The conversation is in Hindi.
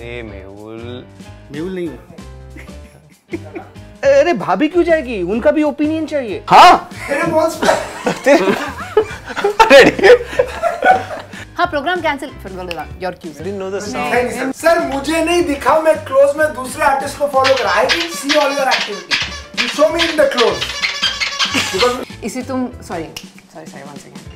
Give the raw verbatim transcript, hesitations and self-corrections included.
अरे मेहुल मेहुल नहीं हूँ। अरे भाभी क्यों जाएगी? उनका भी ओपिनियन चाहिए। हाँ हाँ program cancel. Your cues. I didn't know the song. Sir मुझे नहीं दिखा, मैं क्लोज में दूसरे आर्टिस्ट को फॉलो करा। I can see all your activity. You show me in the close. इसी तुम sorry sorry sorry one second